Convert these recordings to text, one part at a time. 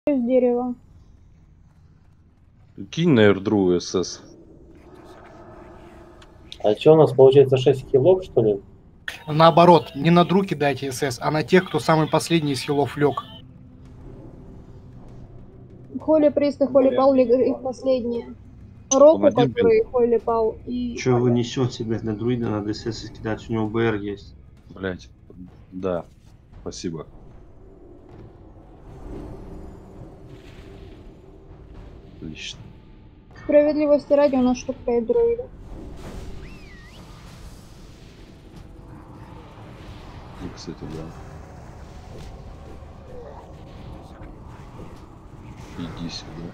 Из дерева. Кинь на эрдру СС. А что у нас получается 6 хилов, что ли? Наоборот, не на друг кидайте СС, а на тех, кто самый последний из хилов лег. Холли Прист и Холли Пал их последние. Року, один бил. который Холли Пал и... Че вы несете, блядь, на друида надо СС кидать, у него БР есть. Блять. Да. Спасибо. Отлично. Справедливости ради у нас штук 5 дроидов. И, кстати, да. Иди сюда.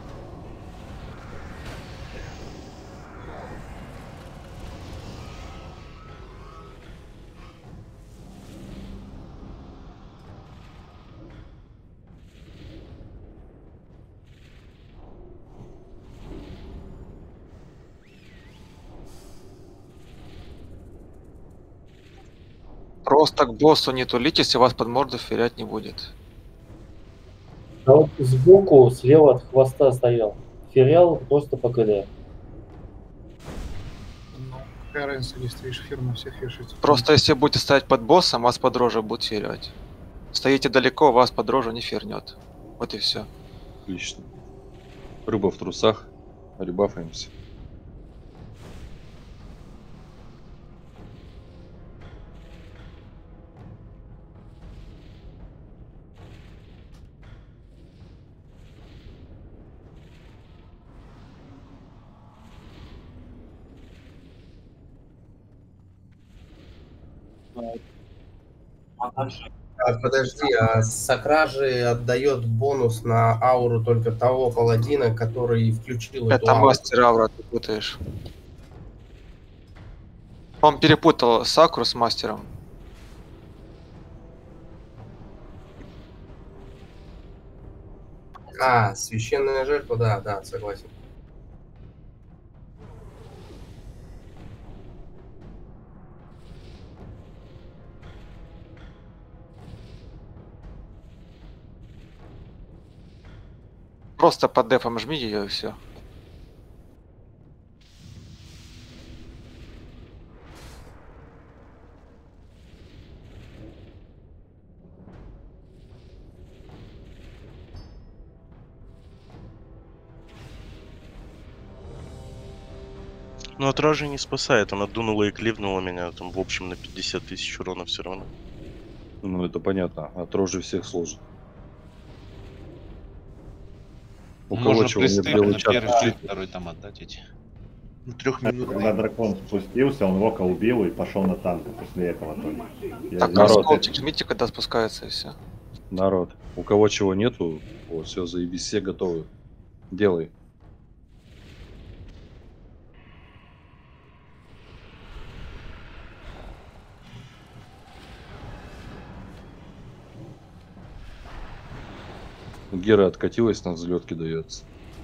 Просто к боссу не тулитесь, и вас под морду ферять не будет. А вот сбоку, слева от хвоста стоял. Фериал просто по КД. Ну, какая разница, если стоишь фирма, всех фишится. Просто если будете стоять под боссом, вас под рожу будут ферять. Стоите далеко, вас под рожу не фернет. Вот и все. Отлично. Рыба в трусах. Ребафаемся. Подожди, а Сакражи отдает бонус на ауру только того паладина, который включил эту Это ауру. мастер аура, ты путаешь. Он перепутал Сакру с мастером. А, священная жертва, да, согласен. Просто под дефом жми ее и все. Ну, от Ражи не спасает, она дунула и кливнула меня, там, в общем, на 50 тысяч урона все равно. Ну, это понятно. От рожи всех сложно. У кого Можно чего, нет присты белый на чат. первый, второй там отдать эти. Ну, 3 минут. Когда дракон спустился, он Вока убил и пошел на танк после этого только. Так, народ. осколки жмите, когда спускается, и все. Народ. У кого чего нету, вот, все, заебись, все готовы. Делай. Гера откатилась, на взлет кидается.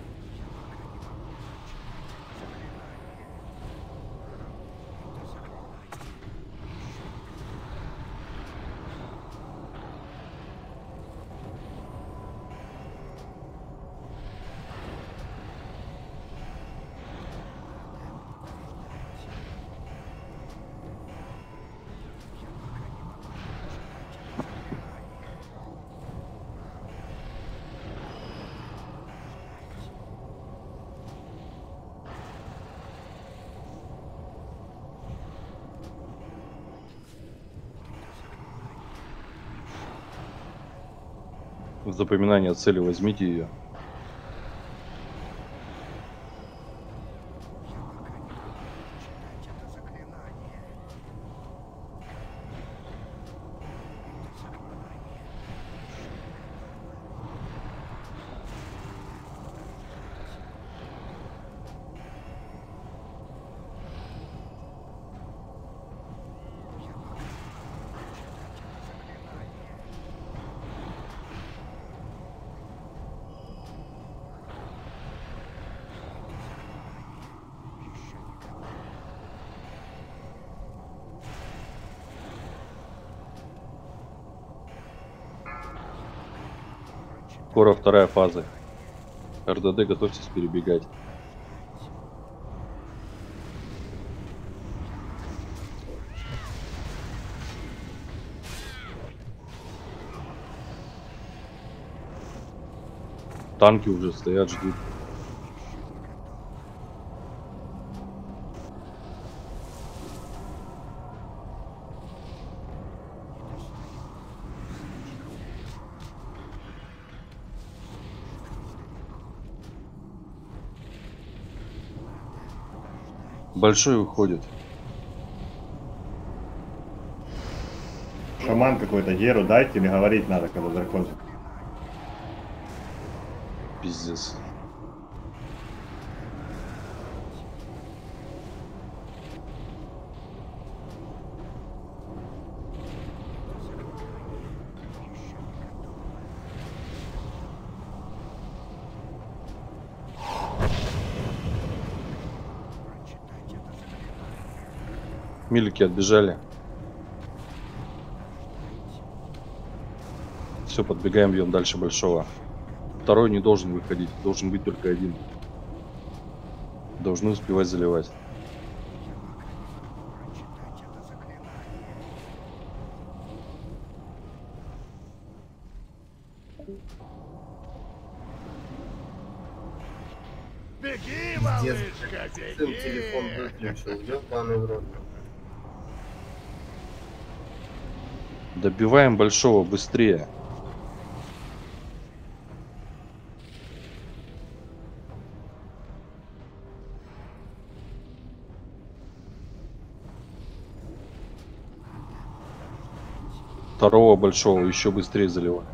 В запоминание цели возьмите ее. Скоро вторая фаза. РДД, готовьтесь перебегать. Танки уже стоят, ждут. Большой уходит. Шаман какой-то, Геру дайте, или говорить надо, когда дракон. Пиздец. Милики отбежали. Все, подбегаем, бьем дальше большого. Второй не должен выходить, должен быть только один. Должны успевать заливать. Пиздец, сын телефон выключил, ёбаный в рот. Добиваем большого быстрее. Второго большого еще быстрее заливаем.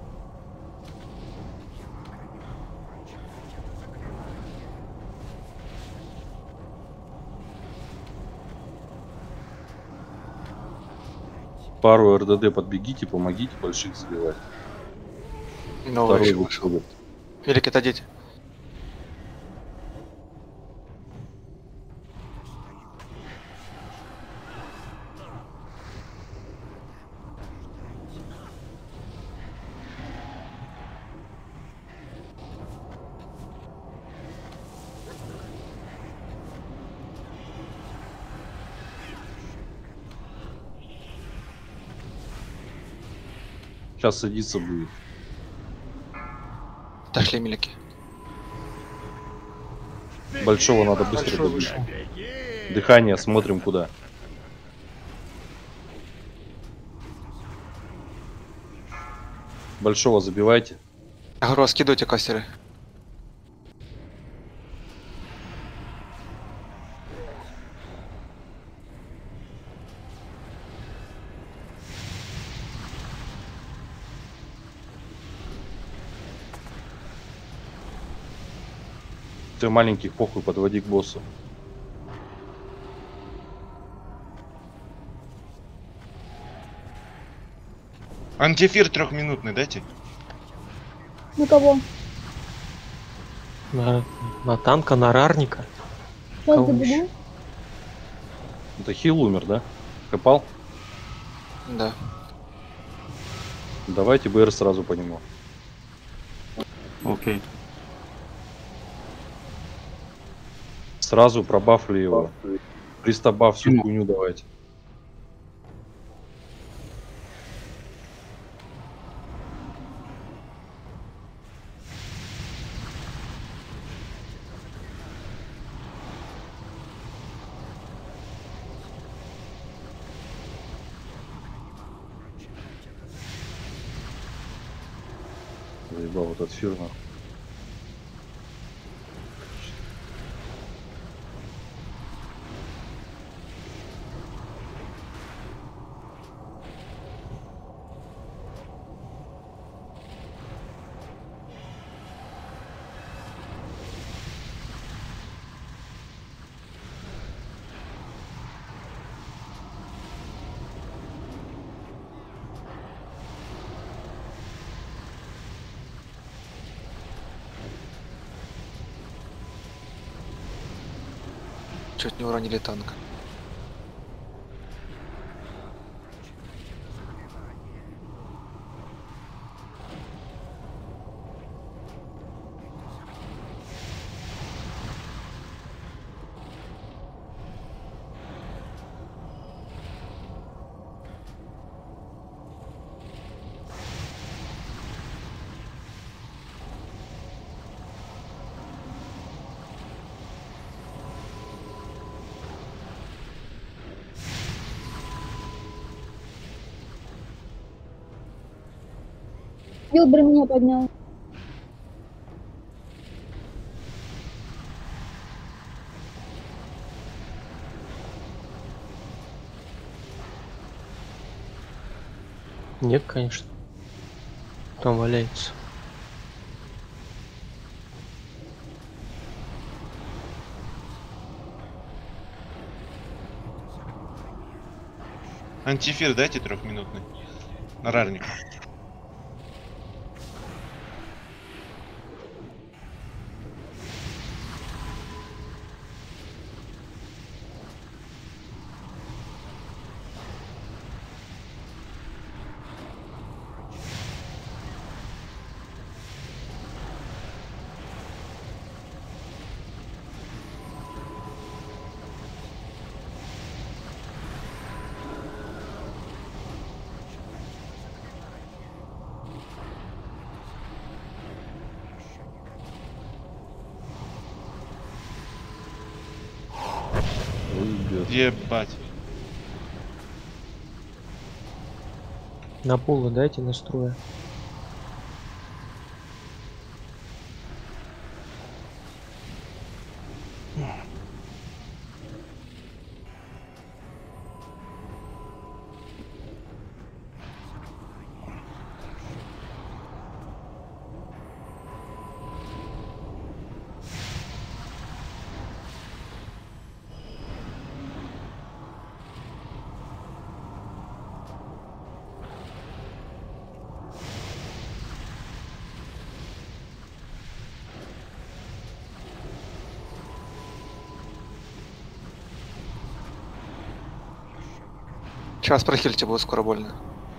Пару РДД подбегите, помогите больших заливать. Второй выходит. Велик, отойдите. Сейчас садиться будет. Отошли, милики. Большого надо быстро добить. Дыхание, смотрим куда. Большого забивайте. Агро, скидывайте кастеры. Ты маленьких похуй, подводи к боссу. Антифир 3-минутный дайте. На кого? На танка, на рарника. Сейчас Кого добегу. Это хил умер, да? Копал? Да. Давайте БР сразу по нему. Окей. Сразу пробафли его. Пристабаф всю хуйню давайте. Заебал вот этот фир нахуй. Чуть не уронили танк. Вилбер меня поднял. Нет, конечно. Там валяется. Антифир дайте 3-минутный. На рарник. Ебать. На полу дайте настроя. Сейчас прохильте, будет скоро больно.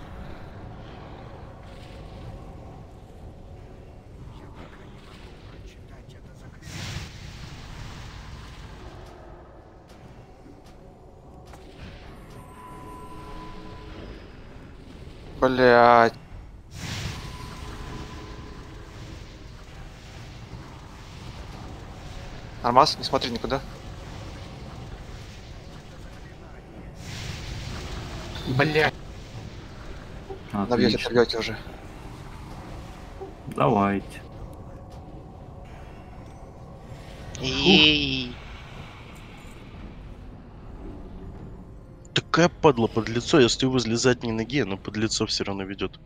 Блять. Армаз, не смотри никуда. Блядь. Набьете, оторвете уже. Давайте. Ей. Такая падла под лицо, я стою возле задней ноги, но под лицо все равно ведет.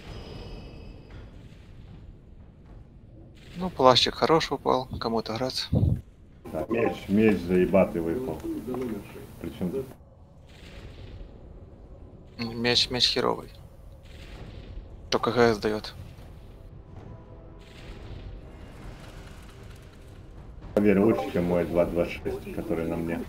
Ну, плащик хороший упал, кому-то град. Да, меч заебатый выпал. Причем... Меч херовый. Только КГС дает. Поверь, лучше, чем мой 2.26, который на мне.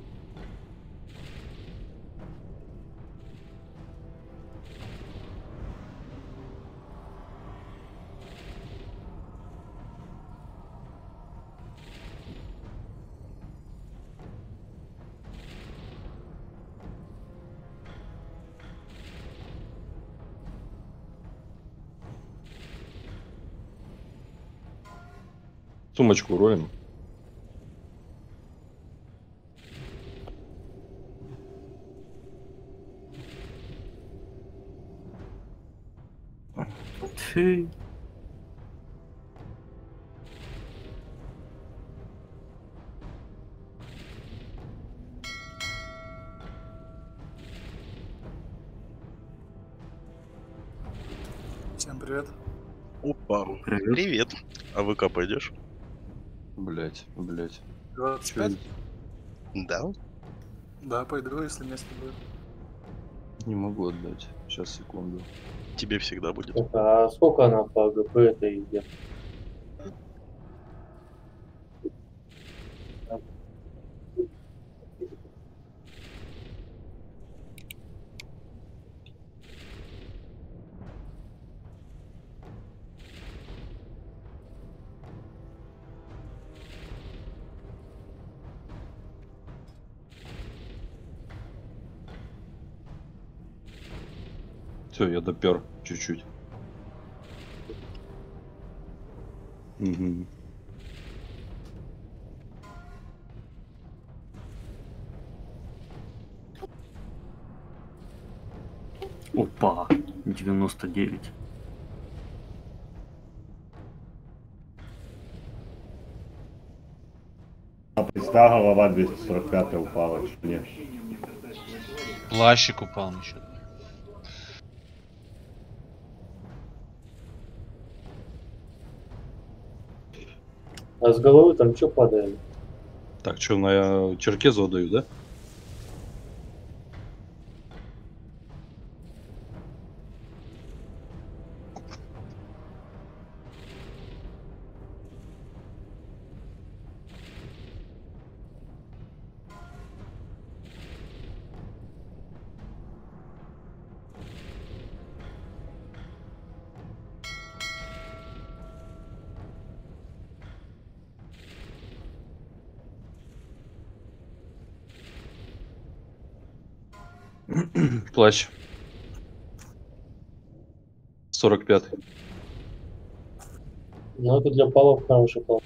Сумочку роем. Ты. Всем привет. Опа. Привет. Привет. А ВК пойдешь? Блять. 25? Да. Да, пойду, если место будет. Не могу отдать. Сейчас, секунду. Тебе всегда будет. А сколько она по ГП это идет? Все, я допер чуть-чуть. Угу. Опа, 99. А приста голова 245 упала, что нет. Плащик упал еще. А с головы там что падает? Так, что, на черкезу отдаю, да? Плащ. 45. Ну, это для палов хороший пал.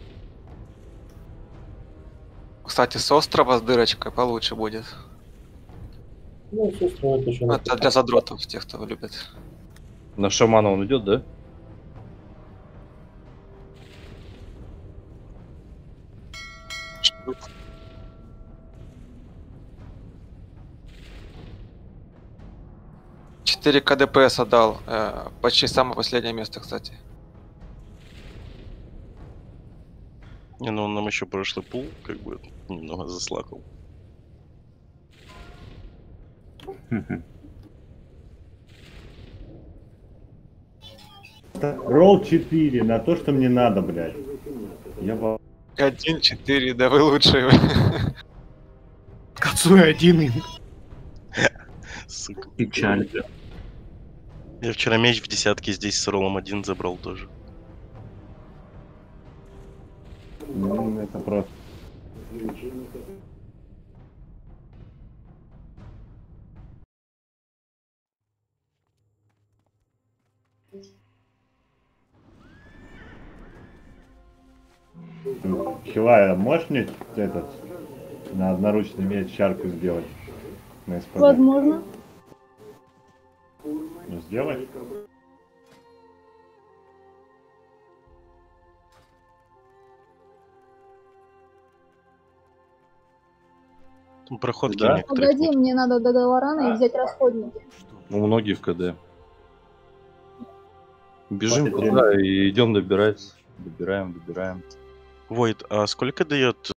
Кстати, с острова с дырочкой получше будет. Ну, с острова это еще Это для задротов, тех, кто любит. На шамана он идет, да? Четыре КДПС отдал. Почти самое последнее место, кстати. Не, ну он нам еще прошлый пул, как бы, немного заслакал. Ролл 4 на то, что мне надо, блядь. Я 1-4, да вы лучшие. Кацуя один. Сука. Печаль. Я вчера меч в десятке здесь с роллом 1 забрал тоже. Ну, это просто. Хилая, можешь мне этот на одноручный меч чарку сделать? На СПД? Возможно. Ну, сделай. Там проходки Да? некоторых Погоди, нет. мне надо до Долорана и взять расходники. У многих КД. Бежим Хватит туда и идем добирать. Добираем. Войд, а сколько дает